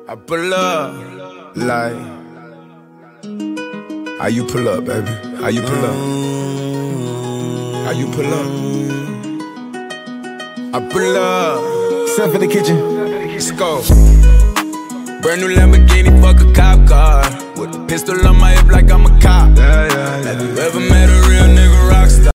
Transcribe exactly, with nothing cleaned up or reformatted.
I pull up, like, how you pull up, baby? How you pull up? How you pull up? I pull up. Step in the kitchen. Let's go. Brand new Lamborghini, fuck a cop car. With a pistol on my hip like I'm a cop. Yeah, yeah, yeah. Have you ever met a real nigga rockstar?